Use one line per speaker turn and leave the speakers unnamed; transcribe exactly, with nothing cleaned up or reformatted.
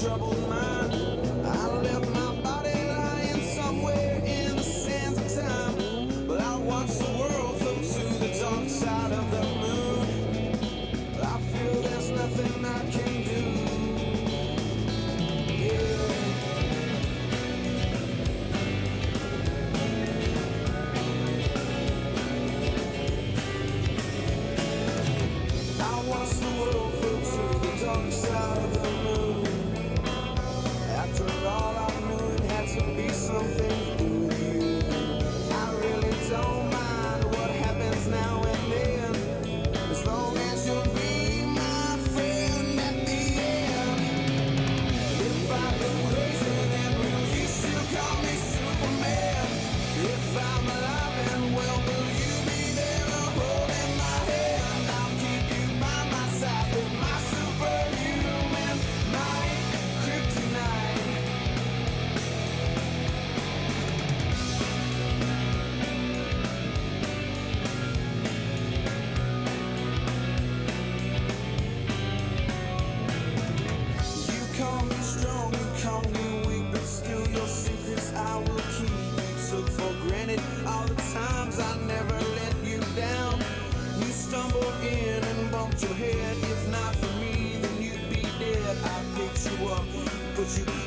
troubled mind. I left my body lying somewhere in the sands of time, but I watched the world float to the dark side of the moon. I feel there's nothing I can do. Dark side of the moon. After all, I knew it had to be something to do with you. I really don't mind what happens now and then, as long as you'll be my friend at the end. If I go crazy, then will you still call me Superman? If I'm alive and well, will you be there holding my hand? I'll keep you by my side with my superhuman might, kryptonite. You call me strong, you call me weak, but still your secrets I will keep. You took for granted all the times I never let you down. You stumbled in and bumped your head. If not for me, then you'd be dead. I picked you up, put you